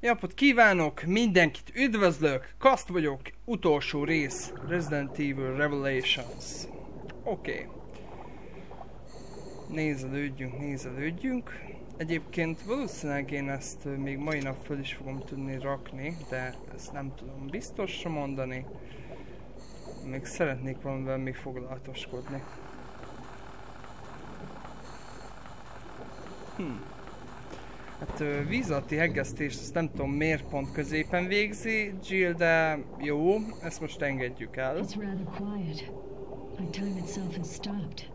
Napot kívánok, mindenkit üdvözlök, Kaszt vagyok, utolsó rész, Resident Evil Revelations. Oké. Nézelődjünk. Egyébként valószínűleg én ezt még mai nap föl is fogom tudni rakni, de ezt nem tudom biztosra mondani. Még szeretnék valamivel még foglalatoskodni. Hát víz alatti heggesztést, ezt nem tudom miért pont középen végzi Jill, de jó, ezt most engedjük el. It's rather quiet. My time itself has stopped.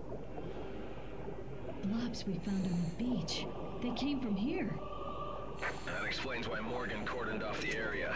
Blobs we found on the beach. They came from here. That explains why Morgan cordoned off the area.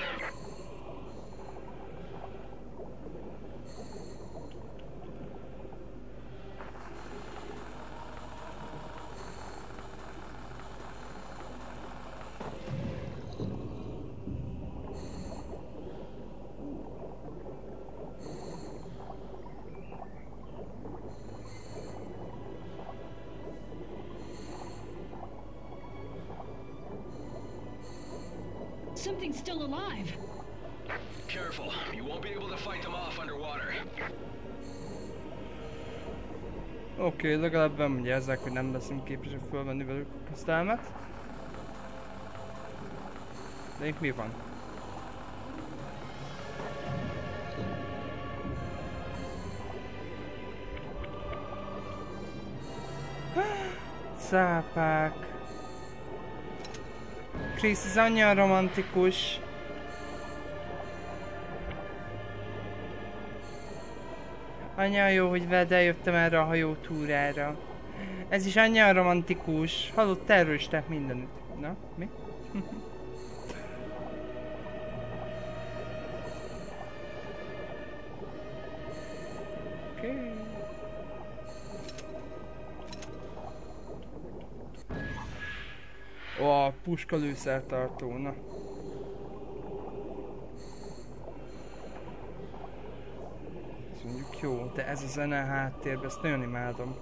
Something's still alive. Careful, you won't be able to fight them off underwater. Oké, legalább bemagyarázzák, hogy nem leszünk képesek fölvenni velük a küzdelmet. De itt mi van? Cápák. Chris, ez annyira romantikus. Annyira jó, hogy veled eljöttem erre a hajótúrára. Ez is annyira romantikus. Halott terroristák mindenütt. Na, mi? Oké. Ó, puska lőszertartó, na. Ez mondjuk jó, de ez a zene a háttérben, ezt nagyon imádom.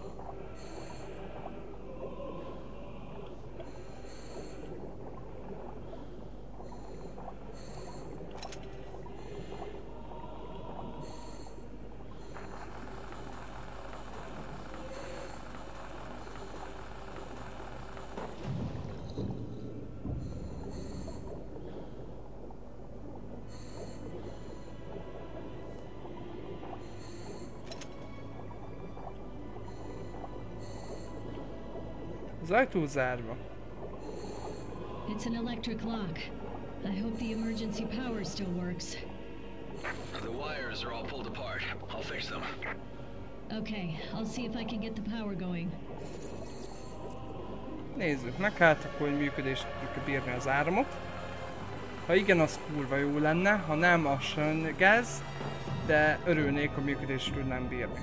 Az ajtó zárva. It's an electric lock. I hope the emergency power still works. The wires are all pulled apart. I'll fix them. Okay, I'll see if I can get the power going. Nézzük meg, hát akkor működést tudjuk bírni az áramot. Ha igen, az kurva jó lenne, ha nem, az sem gáz, de örülnék, ha működést tudnám bírni.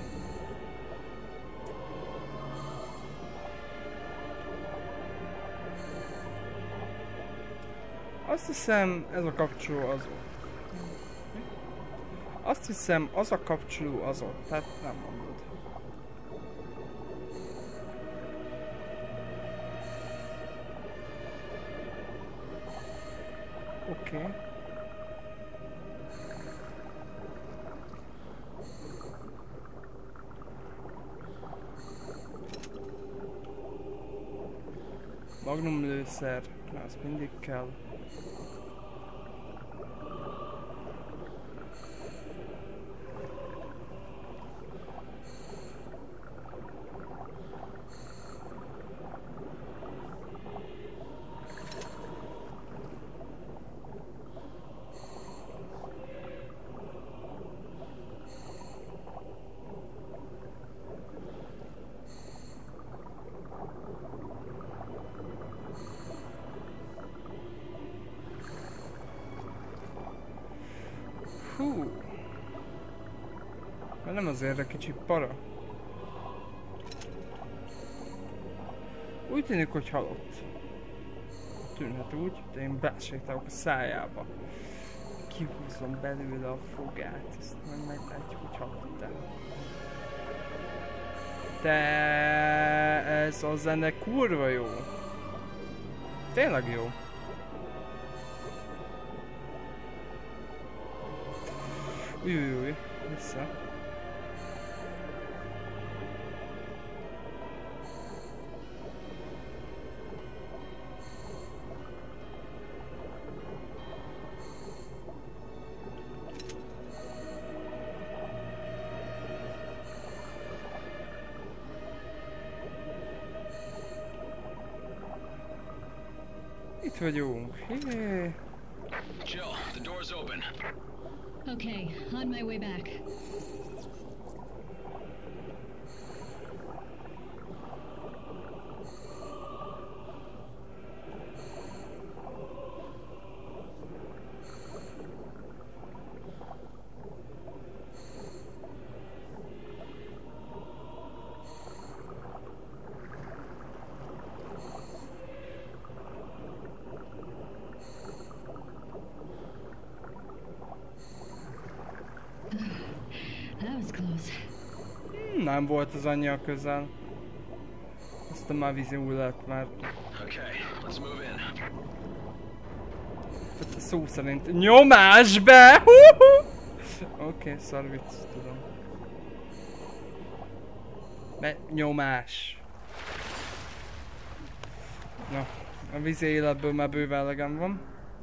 Azt hiszem, ez a kapcsoló az ott. Azt hiszem, az a kapcsoló az ott, tehát nem mondod. Oké. Magnum lőszer, na, az mindig kell. Hú. Mert nem azért egy kicsit para. Úgy tűnik, hogy halott. Tűnhet úgy, de én besétálok a szájába. Kihúzom belőle a fogát, ezt majd meglátjuk, hogy halott-e. De ez a zene kurva jó. Tényleg jó. Új, vissza. Itt vagyunk. Jé. Jill, the door's open. Okay, on my way back. That was close. Nem volt az annyira közel. Aztán már vízú lett már. Okay, let's move in. Tehát szó szerint nyomásbe! Oké, szar vicc, tudom. Nyomás. Na, a vízi életből már bőven elegem van.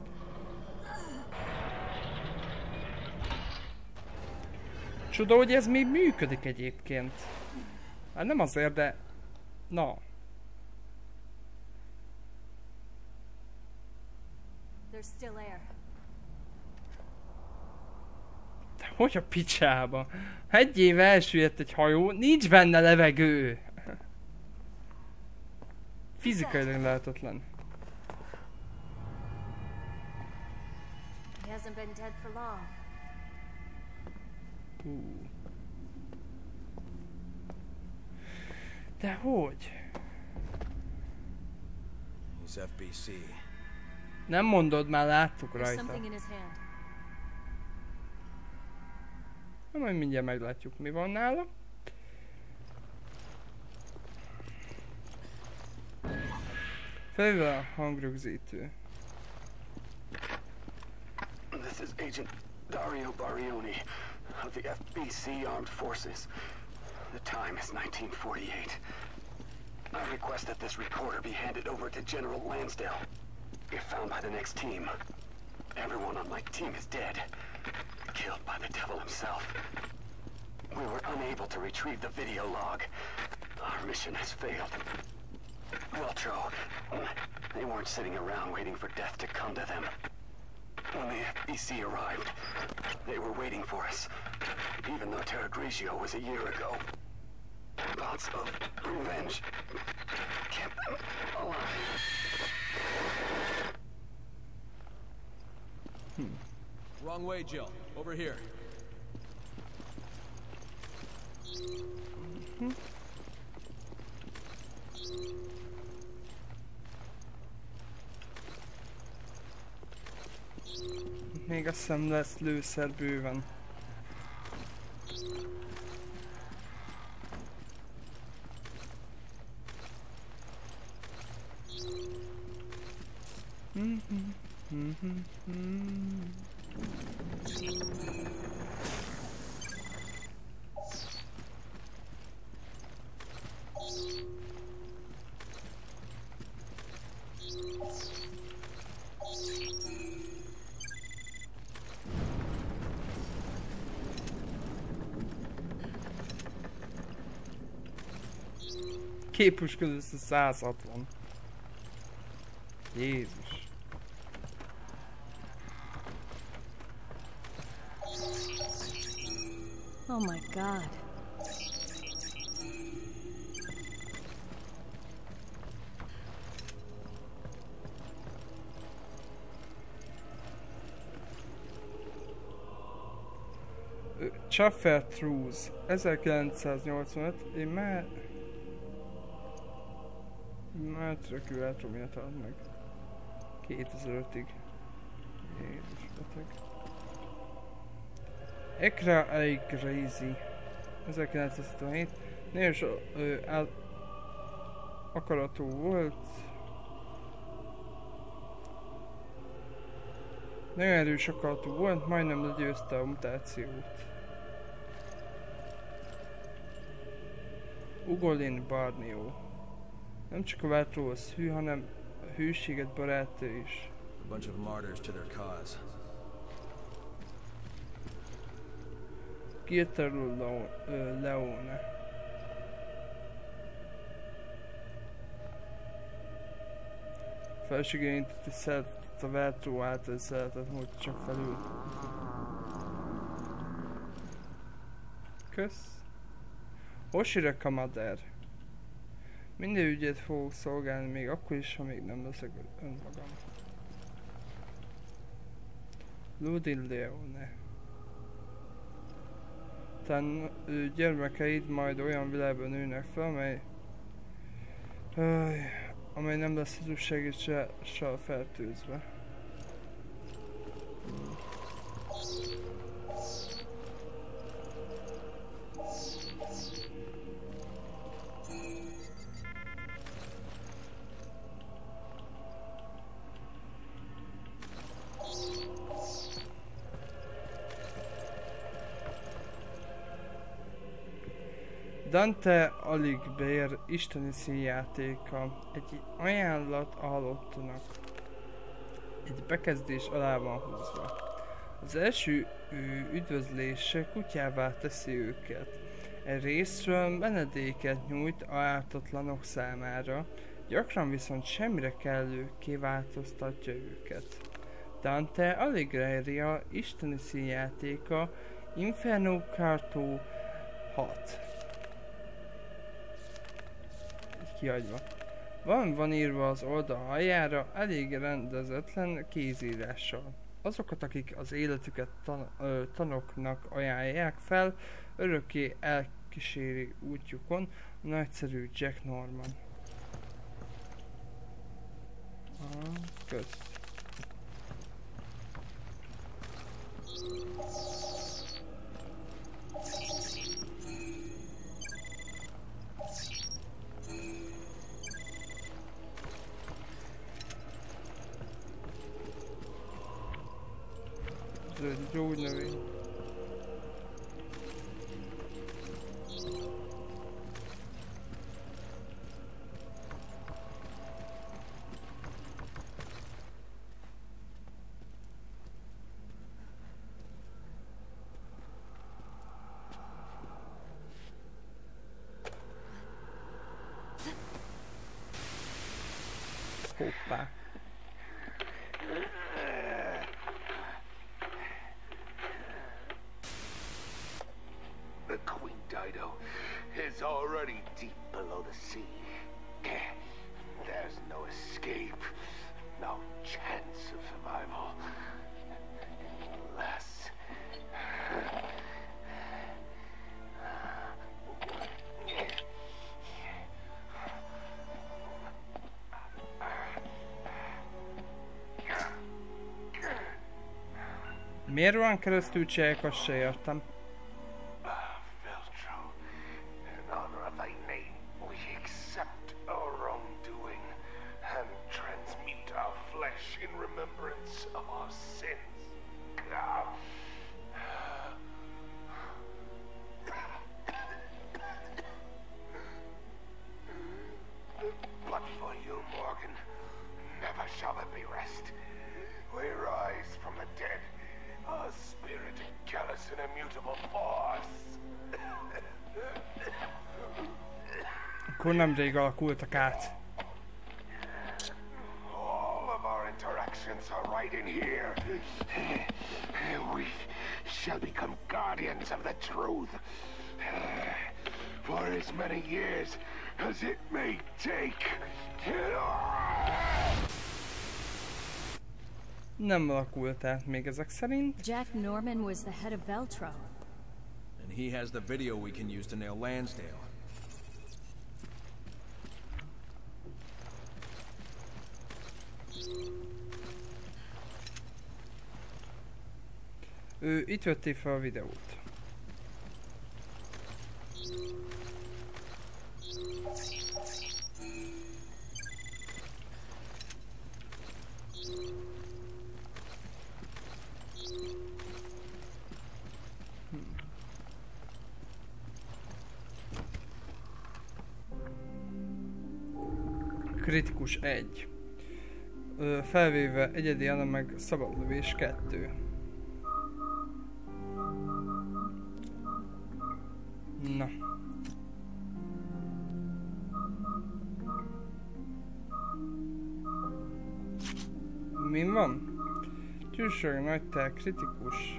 Csoda, hogy ez még működik egyébként. Hát nem azért, de... Na. There's still air. De hogy a picsába? Egy éve elsüllyedt egy hajó, nincs benne levegő. Fizikailag lehetetlen. He hasn't been dead for long. De hogy? He's FBC. Nem mondod, már láttuk There's rajta. something in his hand. Na, majd mindjárt meglátjuk, mi van nála. Felvéve a hangrögzítő. This is Agent Dario Barioni of the FBC Armed Forces. The time is 1948. I request that this recorder be handed over to General Lansdale. If found by the next team, everyone on my team is dead. Killed by the devil himself. We were unable to retrieve the video log. Our mission has failed. Weltro, they weren't sitting around waiting for death to come to them. When the FBC arrived, they were waiting for us, even though Terra Grigio was a year ago. Thoughts of revenge kept them alive. Wrong way, Jill. Over here. Még azt hiszem lesz lőszer bőven. Képus között 160. Jézus. Oh my god. Chaffer Trues 1985. Én már trökülhető miatt ad meg 2005-ig. Jézus beteg. Ekra Elég Crazy 1977. Nagyon akaratú volt. Nagyon erős akaratú volt, majdnem legyőzte a mutációt. Ugolin Barnió. Nem csak a Veltróhoz hű, hanem a hűséget barátja is. A bunch of martyrs to their cause. Gilterul Leone. Felségén intett szeretett a Veltró által szeretett múlt csak felül. Kösz. Hoshire Kamader. Minden ügyet fogok szolgálni, még akkor is, ha még nem leszek önmagam. Ludin Leone. Talán gyermekeid majd olyan világban nőnek fel, amely nem lesz hazugságossal fertőzve. Dante Alighieri isteni színjátéka egy ajánlat a halottaknak. Egy bekezdés alá van húzva. Az első üdvözlése kutyává teszi őket. Egy részről menedéket nyújt a ártatlanok számára, gyakran viszont semmire kellőkké változtatja őket. Dante Alighieri isteni színjátéka Inferno Carto 6. Kihagyva. Van írva az oldal aljára elég rendezetlen kézírással. Azokat, akik az életüket tanoknak ajánlják fel, örökké elkíséri útjukon a nagyszerű Jack Norman. Kösz. Gyógynövény. Hoppá. Is already deep below the sea. There's no escape, no chance of survival. Unless... Miért van keresztül csinálják, azt se értem. Akkor nemrég alakultak át. All of our interactions are right in here. We shall become guardians of the truth. For as many years as it may take. Nem alakult át még ezek szerint. Jack Norman was the head of Veltro. And he has the video we can use to nail Lansdale. Itt vették fel a videót. Kritikus 1. Felvéve egyedi elemek szabadlövés 2. Na. Mi van? Tűzség nagy tel kritikus.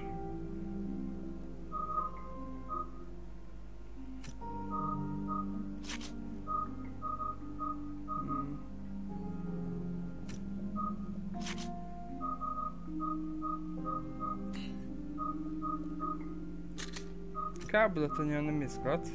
Kábelet annyira nem izgat.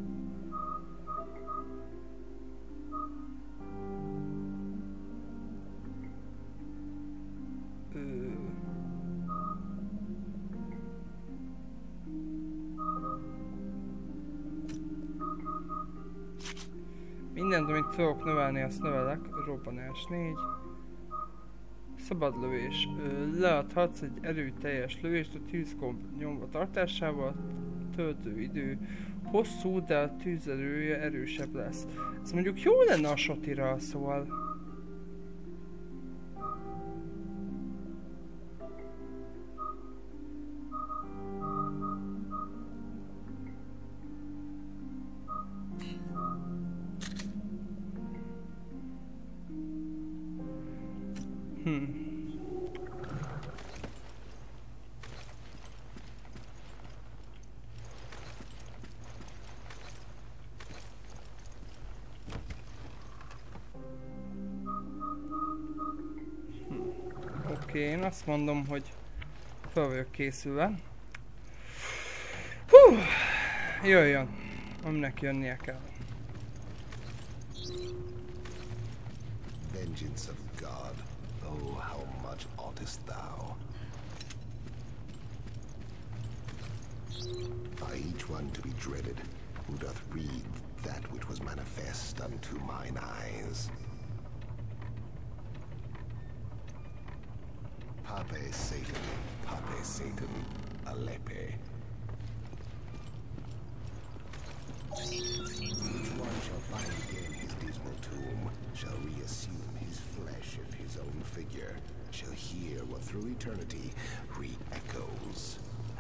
Mindent, amit tudok növelni, azt növelek. Robbanás 4. Szabadlövés. Leadhatsz egy erőteljes lövést a tűzgomb nyomva tartásával. Töltőidő hosszú, de a tűzerője erősebb lesz. Ez mondjuk jó lenne a shotira, szóval. Én azt mondom, hogy fel vagyok készülve. Hú! Jöjjön, aminek jönnie kell. Vengeance of God, oh how much oughtest thou? By each one to be dreaded, who doth read that which was manifest unto mine eyes. Pape Satan, Alepe. Each one shall find again his dismal tomb, shall reassume his flesh and his own figure, shall hear what through eternity re-echoes.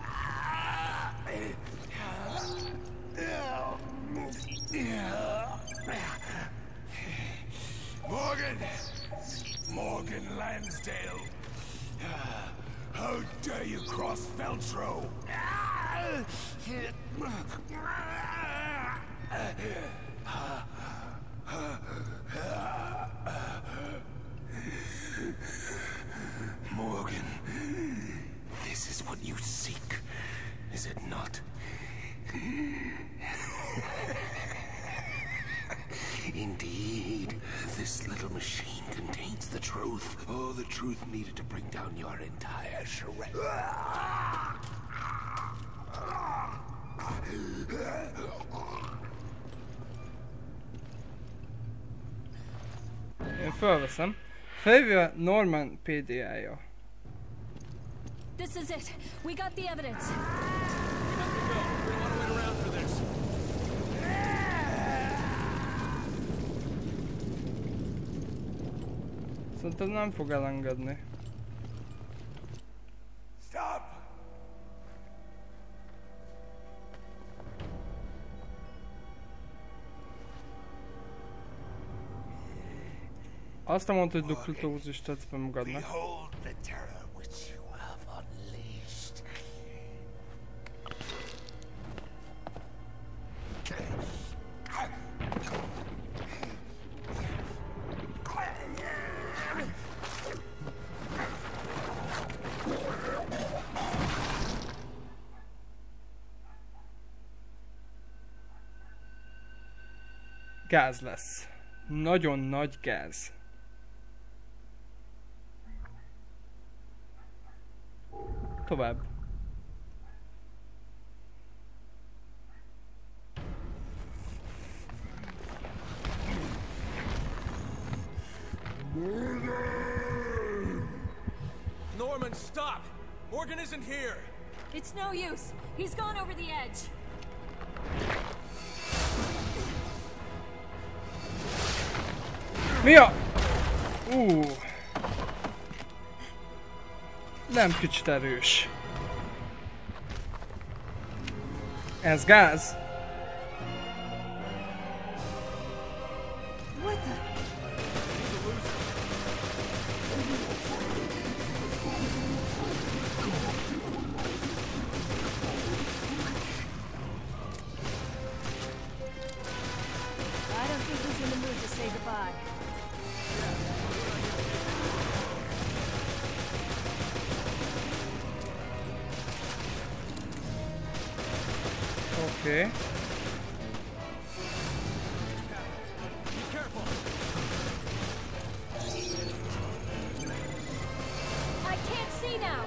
Morgan Lansdale. How dare you cross Veltro? Morgan, this is what you seek, is it not? Indeed, this little machine contains the truth. Oh, the truth needed to bring down your entire charade. Én felveszem. Felhívja Norman PDA-ja. This is it. We got the evidence. Szerintem nem fog elengedni. Stop! Azt nem mondta, hogy duklutózist tetsz be magadnak. Behold the terror which you have unleashed. Gáz lesz. Nagyon nagy gáz. Tovább. Norman, stop! Morgan isn't here! It's no use. He's gone over the edge. Mi a... Nem kicsit erős. Ez gáz? Okay. I can't see now.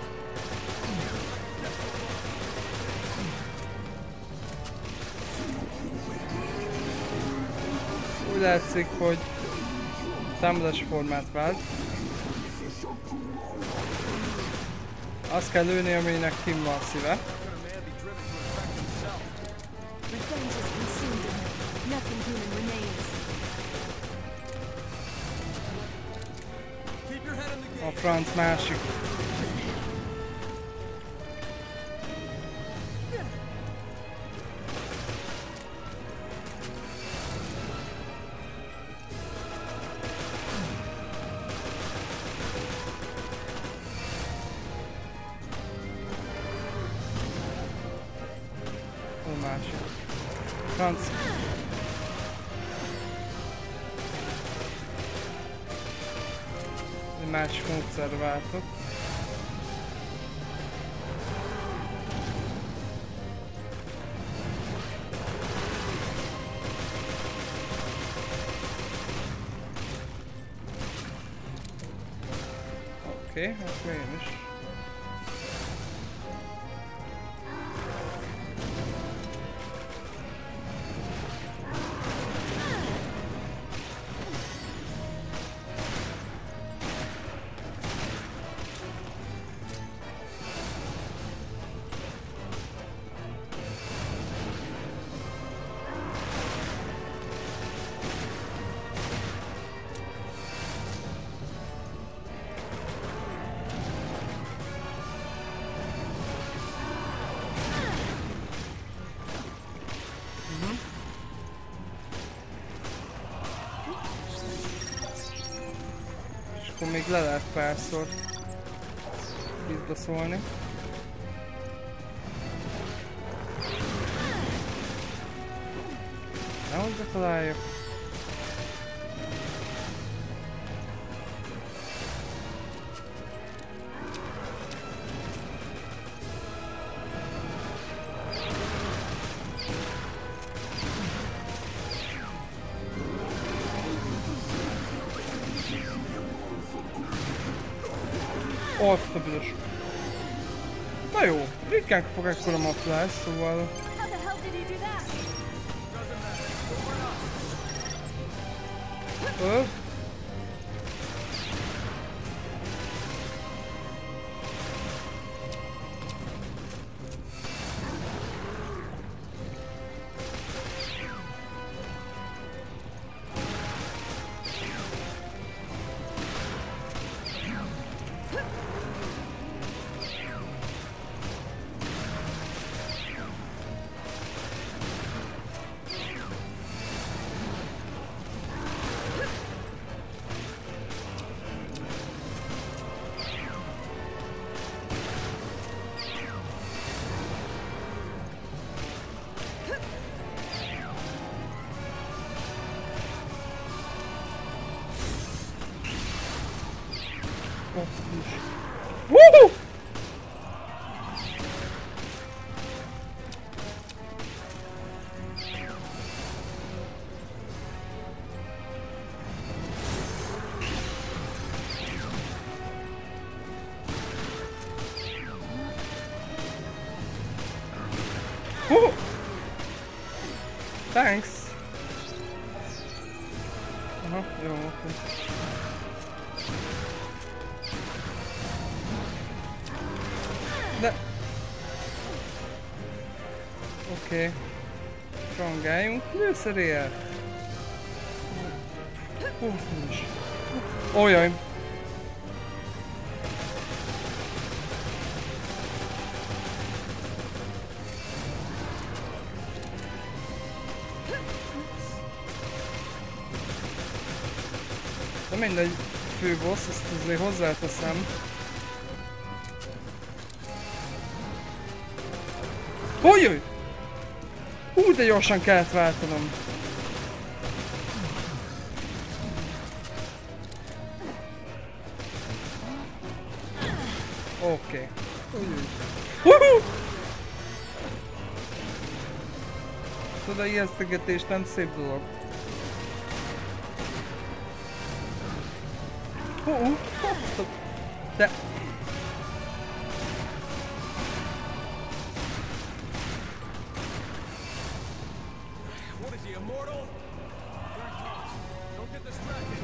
Úgy látszik, hogy támadás formát vált. Azt kell lőni, aminek kim van a szíve. A franc másik. A másik. Franc. Más módszerre váltott. Oké, akkor én is. Akkor még le lehet párszor vízbe szólni. Nehogy betaláljuk. Azt a büdös. Na jó, ritkán kapok ekkora maflás, szóval... Woohoo! Woohoo! Thanks. Aha, jó, oké. De... Oké. Rangáljunk lőszerél. Nincs. Ojaj. De mindegy, fő boss, ezt azért hozzáteszem. Ojjaj! Hú, de gyorsan kellett váltanom. Oké. Tudod, ijesztegetés nem szép dolog. De... What is he, immortal? Don't get distracted.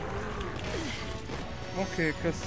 Oké, kösz.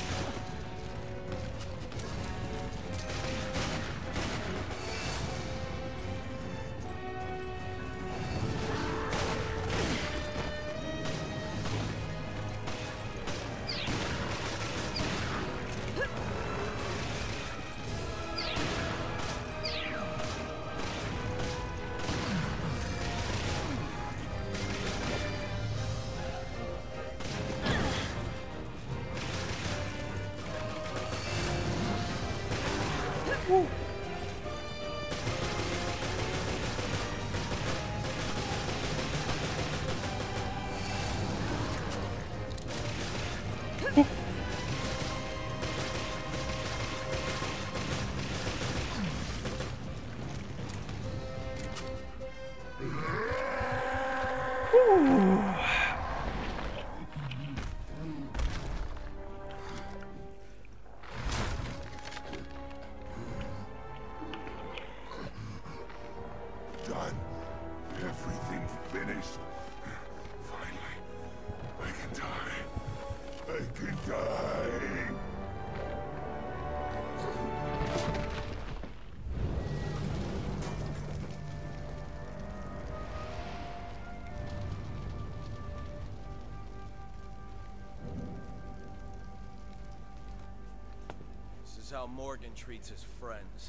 Done. Everything finished. Finally, I can die. I can die. This is how Morgan treats his friends.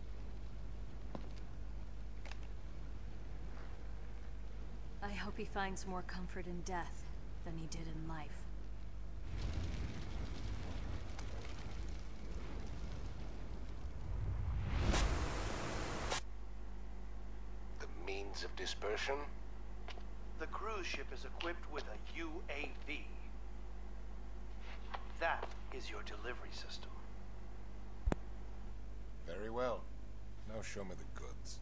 I hope he finds more comfort in death than he did in life. The means of dispersion? The cruise ship is equipped with a UAV. That is your delivery system. Very well. Now show me the goods.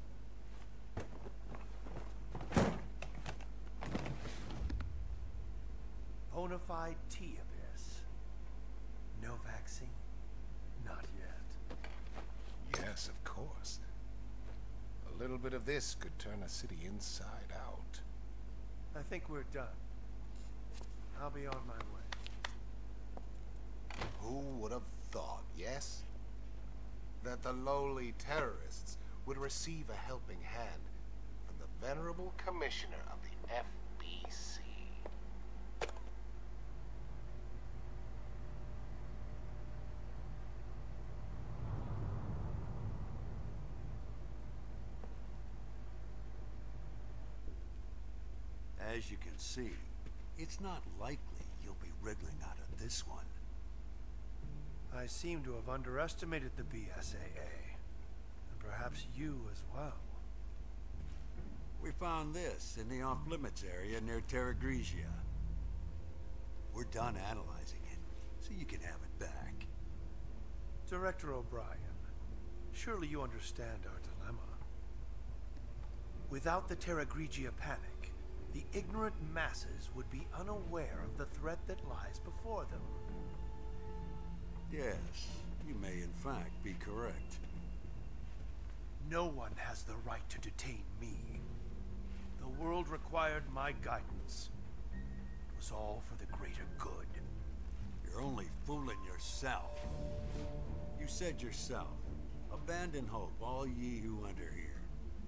Bonafide T-Abyss. No vaccine. Not yet. Yes, of course. A little bit of this could turn a city inside out. I think we're done. I'll be on my way. Who would have thought, yes? That the lowly terrorists would receive a helping hand from the venerable commissioner of the FBC. As you can see, it's not likely you'll be wriggling out of this one. I seem to have underestimated the BSAA. And perhaps you as well. We found this in the off-limits area near Terra Grigia. We're done analyzing it, so you can have it back. Director O'Brien, surely you understand our dilemma. Without the Terra Grigia panic, the ignorant masses would be unaware of the threat that lies before them. Yes, you may in fact be correct. No one has the right to detain me. The world required my guidance. It was all for the greater good. You're only fooling yourself. You said yourself, abandon hope, all ye who enter here.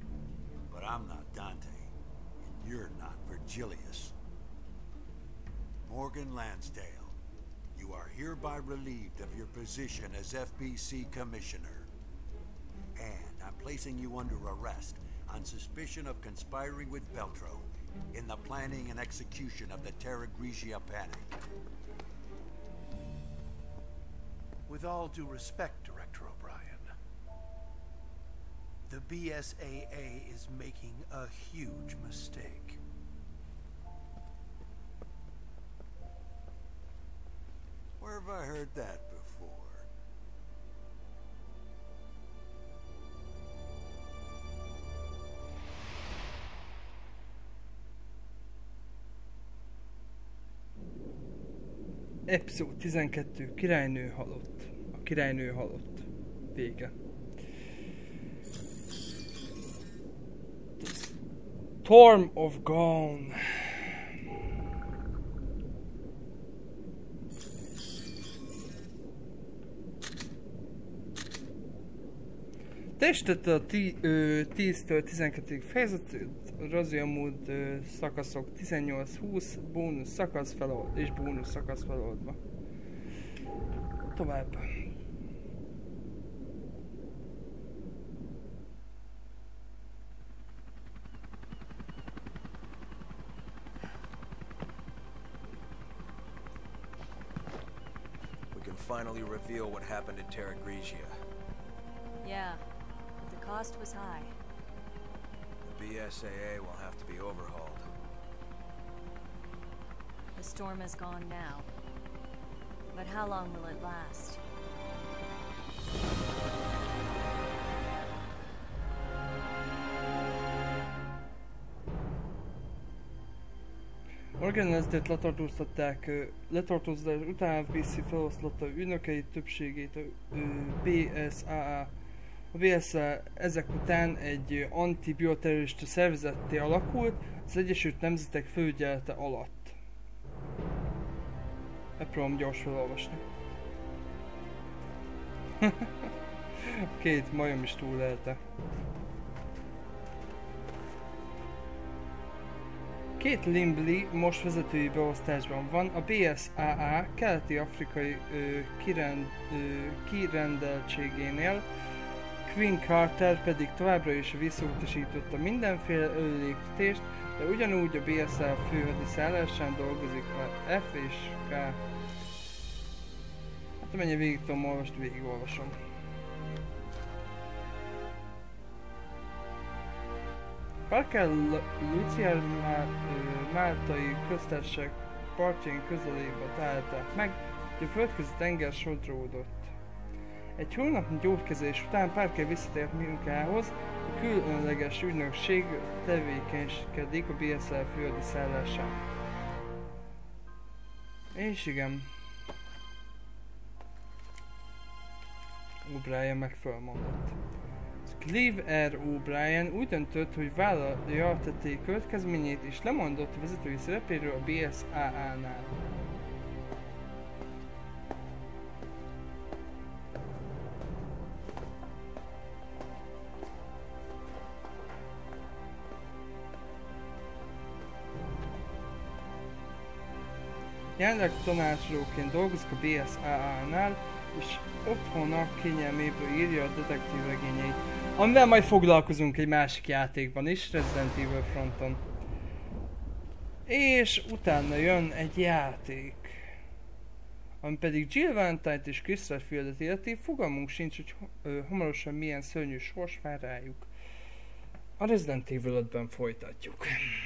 But I'm not Dante, and you're not Virgilius. Morgan Lansdale, you are hereby relieved of your position as FBC Commissioner. And I'm placing you under arrest on suspicion of conspiring with Veltro in the planning and execution of the Terra Grigia panic. With all due respect, Director O'Brien, the BSAA is making a huge mistake. Where have I heard that before? Epizód 12. Királynő halott. A királynő halott. Vége. Storm of Gone. Testette a 10-től 12. fejezetet, Razia Mood szakaszok 18-20, bónusz szakasz feloldva és bónusz szakasz feloldva. Tovább. We can finally reveal what happened at Terra Grigia. Yeah, but the cost was high. The BSAA will have to be overhauled. The storm is gone now. But how long will it last? Morgan Lansdale-t letartóztatás után FBC feloszlatta ügynökei többségét a BSAA. A BSAA ezek után egy antibioterrorista szervezetté alakult az Egyesült Nemzetek felügyelete alatt. Megpróbálom gyors felolvasni. Két majom is túlélte. Kate Limbley most vezetői beosztásban van, a BSAA keleti-afrikai kirendeltségénél, Quinn Carter pedig továbbra is visszautasította mindenféle előléptetést, de ugyanúgy a BSAA főhadiszállásán dolgozik a F és K. Hát amennyi végig tudom olvasni, végigolvasom. Parker Lucier máltai köztársaság partjain közelébe találták meg, hogy a földközi tenger sodródott. Egy hónapnyi gyógykezés után Parker visszatért munkához, a különleges ügynökség tevékenykedik a BSAA főhadiszállásán. És igen. O'Brien meg fölmondott. Clive R. O'Brien úgy döntött, hogy vállalja a tettei következményét és lemondott a vezetői szerepéről a BSAA-nál. Jelenleg tanácsadóként dolgozik a BSAA-nál, és otthona kényelméből írja a detektív regényeit, amivel majd foglalkozunk egy másik játékban is, Resident Evil fronton. És utána jön egy játék, ami pedig Jill Valentine-t és Chris Redfieldet illeti, fogalmunk sincs, hogy hamarosan milyen szörnyű sors vár rájuk. A Resident Evil 5-ben folytatjuk.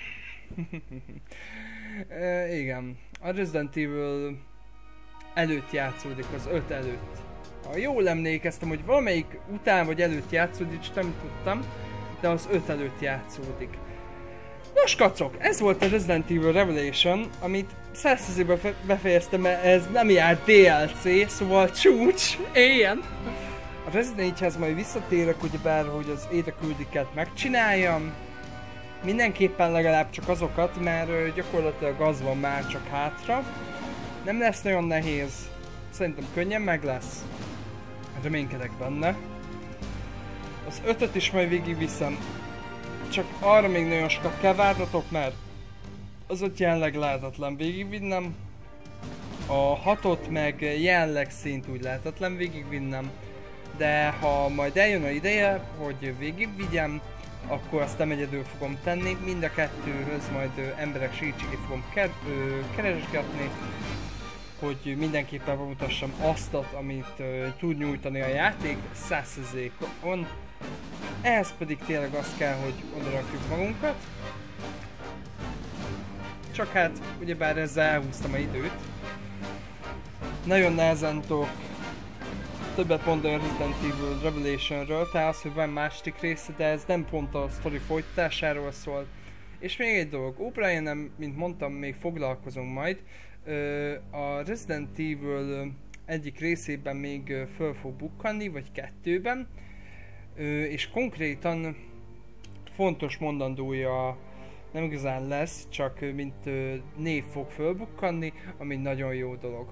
Igen, a Resident Evil előtt játszódik, az 5 előtt. Ha jól emlékeztem, hogy valamelyik után vagy előtt játszódik, és nem tudtam, de az 5 előtt játszódik. Nos kacok, ez volt a Resident Evil Revelation, amit 100%-ban befejeztem, mert ez nem jár DLC, szóval csúcs, éljen! A Resident 4-hez majd visszatérek, ugyebár, hogy az érdeküldiket megcsináljam. Mindenképpen legalább csak azokat, mert gyakorlatilag az van már csak hátra. Nem lesz nagyon nehéz. Szerintem könnyen meg lesz. Reménykedek benne. Az 5-öt is majd végigviszem. Csak arra még nagyon sokat kell várnatok, mert az 5 jelenleg lehetetlen végigvinnem. A 6-ot meg jelenleg szint úgy lehetetlen végigvinnem, de ha majd eljön a ideje, hogy végigvigyem, akkor azt nem egyedül fogom tenni, mind a kettőhöz majd emberek segítségét fogom keresgetni, hogy mindenképpen bemutassam azt, amit tud nyújtani a játék 100%-on. Ehhez pedig tényleg az kell, hogy odarakjuk magunkat. Csak hát, ugyebár ezzel elhúztam a időt. Nagyon nehezen tudok többet mondani a Resident Evil Revelationről, tehát az, hogy van második része, de ez nem pont a sztori folytatásáról szól. És még egy dolog, O'Briennel, mint mondtam, még foglalkozunk majd. A Resident Evil egyik részében még föl fog bukkanni, vagy 2-ben. És konkrétan fontos mondandója nem igazán lesz, csak mint név fog fölbukkanni, ami nagyon jó dolog.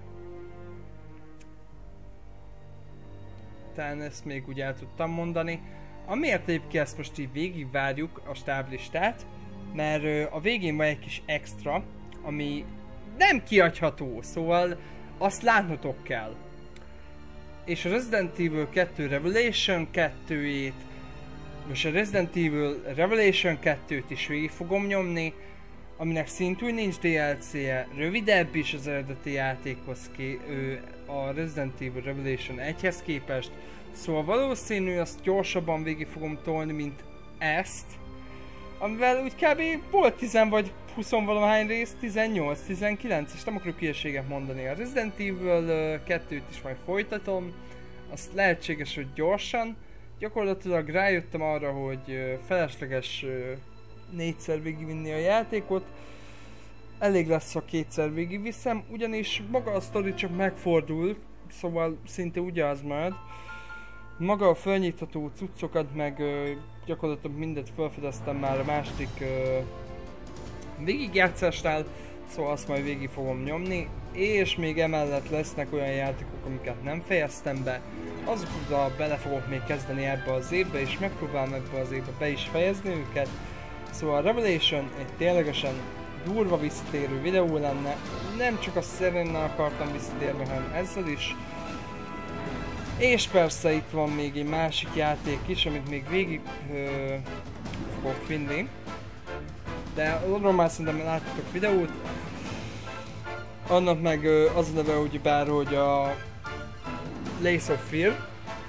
Talán ezt még úgy el tudtam mondani. Amiért egyébként ezt most így végigvárjuk a stáblistát, mert a végén van egy kis extra, ami nem kiadható, szóval azt látnotok kell. És a Resident Evil 2 Revelation 2-ét, most a Resident Evil Revelation 2-t is végig fogom nyomni, aminek szintúgy nincs DLC-je, rövidebb is az eredeti játékhoz a Resident Evil Revelation 1-hez képest, szóval valószínű azt gyorsabban végig fogom tolni, mint ezt, amivel úgy kb. Volt 10 vagy 20 valahány rész, 18, 19, és nem akarok hülyeséget mondani. A Resident Evil 2-t is majd folytatom, azt lehetséges, hogy gyorsan. Gyakorlatilag rájöttem arra, hogy felesleges 4-szer végigvinni a játékot. Elég lesz, ha 2-szer végigviszem, ugyanis maga a sztori csak megfordul, szóval szinte ugyanaz marad. Maga a felnyitható cuccokat, meg gyakorlatilag mindent felfedeztem már a második végigjátszásnál, szóval azt majd végig fogom nyomni, és még emellett lesznek olyan játékok, amiket nem fejeztem be, azokra bele fogok még kezdeni ebbe az évbe, és megpróbálom ebbe az évbe be is fejezni őket. Szóval a Revelation egy ténylegesen durva visszatérő videó lenne, nem csak a Serennel akartam visszatérni, hanem ezzel is. És persze itt van még egy másik játék is, amit még végig fogok vinni. De arról már szerintem láttatok videót. Annak meg az a neve ugyebár, hogy a Lace of Fear.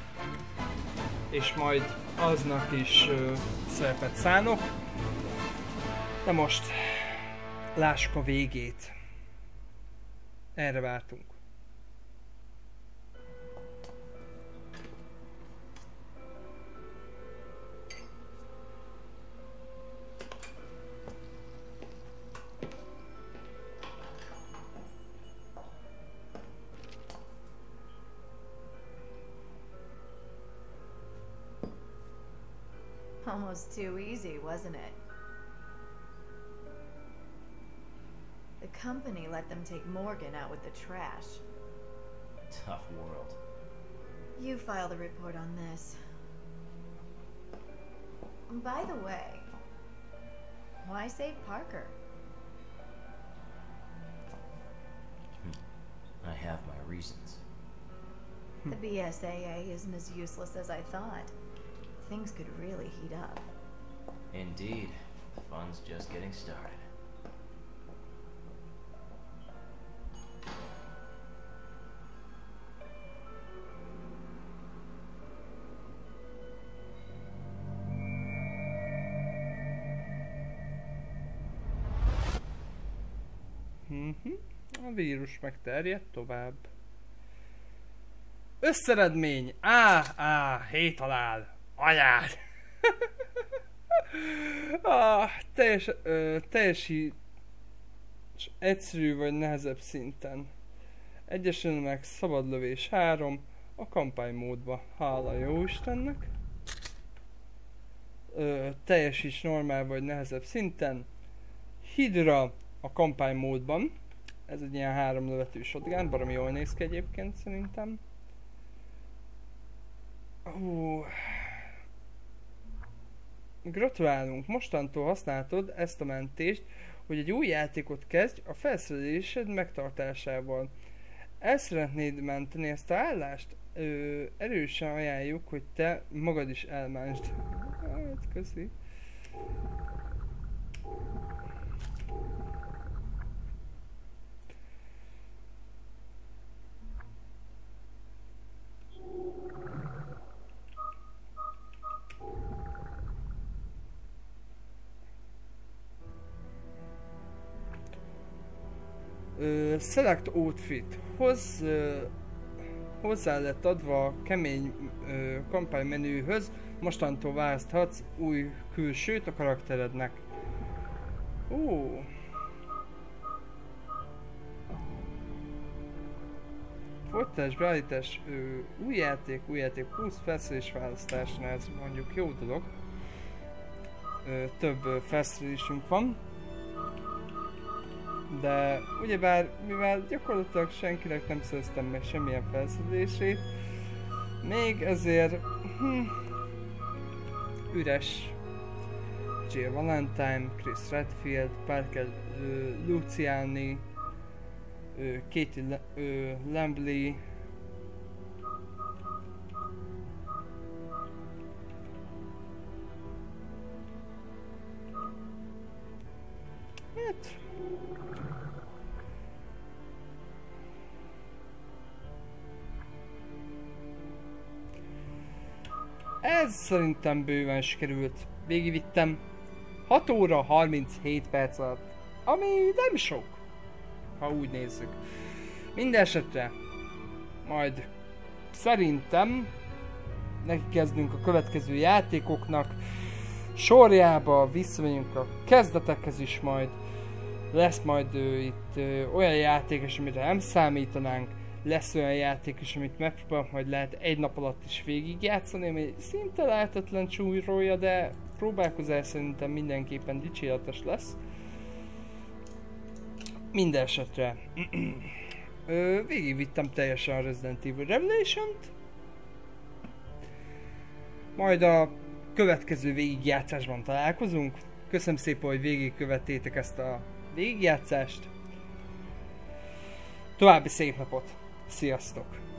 És majd aznak is szerepet szánok. De most lássuk a végét. Erre vártunk. Almost too easy, wasn't it? The company let them take Morgan out with the trash. Tough world. You filed a report on this. By the way, why save Parker? I have my reasons. The BSAA isn't as useless as I thought. Things could really heat up. Indeed. The fun's just getting started. A vírus megterjedt tovább. Összeredmény! Hét halál! Anyád! Teljesít egyszerű vagy nehezebb szinten. Egyes elemek szabadlövés 3 a kampánymódba. Hála jó Istennek! Teljesíts normál vagy nehezebb szinten. Hydra a kampánymódban. Ez egy ilyen 3 lövetű shotgun, baromi jól néz ki egyébként szerintem. Gratulálunk! Mostantól használhatod ezt a mentést, hogy egy új játékot kezdj a felszerelésed megtartásával. el szeretnéd menteni ezt a állást? Erősen ajánljuk, hogy te magad is elmentsd. Hát, köszi. Select Outfit. Hozzá lett adva a kemény kampánymenühöz, mostantól választhatsz új külsőt a karakterednek. Folytatás, beállítás, új játék, plusz felszerelés választásnál, ez mondjuk jó dolog. Több felszerelésünk van. De ugyebár, mivel gyakorlatilag senkinek nem szereztem meg semmilyen felszerelését, még ezért üres Jill Valentine, Chris Redfield, Parker Luciani, Katie Lambley, hát ez szerintem bőven sikerült. Végigvittem 6 óra 37 perc alatt, ami nem sok, ha úgy nézzük. Mindenesetre majd szerintem neki kezdünk a következő játékoknak sorjába, visszamegyünk a kezdetekhez is majd. Lesz majd itt olyan játék is, amire nem számítanánk. Lesz olyan játék is, amit megpróbálok majd lehet egy nap alatt is végigjátszani, ami szinte lehetetlen súlyrója, de próbálkozás szerintem mindenképpen dicséretes lesz. Minden esetre végigvittem teljesen a Resident Evil Revelation-t. Majd a következő végigjátszásban találkozunk. Köszönöm szépen, hogy végigkövettétek ezt a végigjátszást. További szép napot! Sziasztok!